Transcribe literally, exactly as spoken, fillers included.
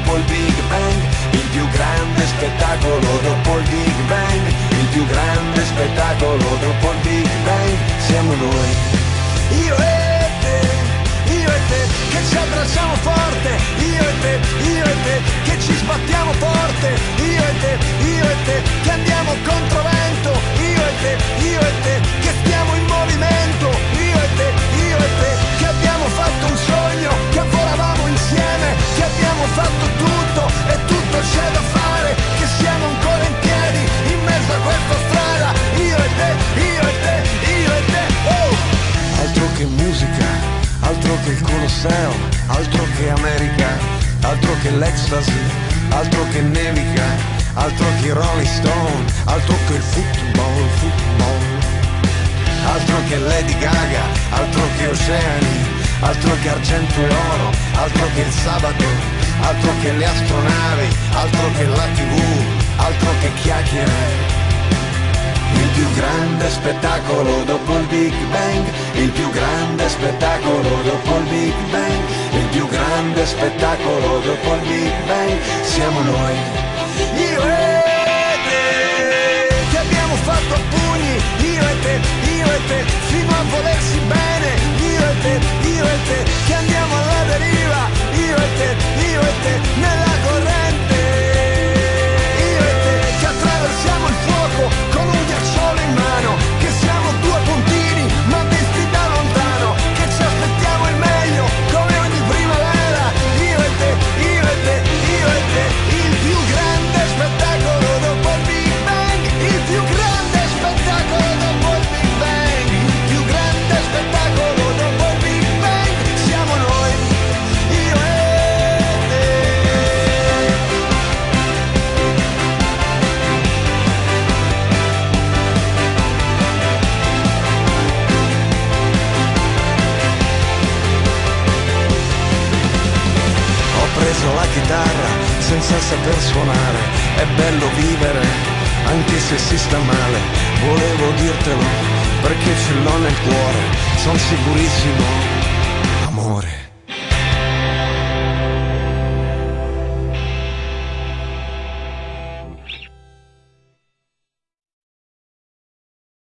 dopo il Big Bang, il più grande spettacolo dopo il Big Bang, il più grande spettacolo dopo il Big Bang, siamo noi. Io e te, io e te, che ci abbracciamo forte, io e te, io e te, che ci sbattiamo forte, io e te, io e te, che andiamo controvento, io e te, io e te, che stiamo in movimento, io e te, io e te, che abbiamo fatto un sogno, che volavamo insieme, che abbiamo fatto tutto e tutto c'è da fare, che siamo ancora in piedi in mezzo a questa strada, io e te, io e te, io e te, uh! Altro che musica, altro che il Colosseo, altro che America, altro che l'ecstasy, altro che nevica, altro che Rolling Stone, altro che il football, football, altro che Lady Gaga, altro che oceani, altro che argento e oro, altro che il sabato, altro che le astronavi, altro che la tivù, altro che chiacchiere. Il più grande spettacolo dopo il Big Bang, il più grande spettacolo dopo il Big Bang, il più grande spettacolo dopo il Big Bang, siamo noi. Io e te, che abbiamo fatto a pugni, io e te, io e te, fino a volersi bene, io e te, io e te, che andiamo alla deriva, io e te, io e te, nella corrente, io e te, che attraversiamo il fuoco con un ghiacciolo in mano, che siamo due puntini ma visti da lontano, che ci aspettiamo il meglio come ogni primavera, io e te, io e te, io e te, il più grande spettacolo dopo il Big Bang, il più grande spettacolo dopo il Big Bang, il più grande spettacolo dopo il Big Bang, siamo noi, io e te. Ho preso la chitarra senza saper suonare, è bello vivere anche se si sta male, volevo dirtelo perché ce l'ho nel cuore, son sicurissimo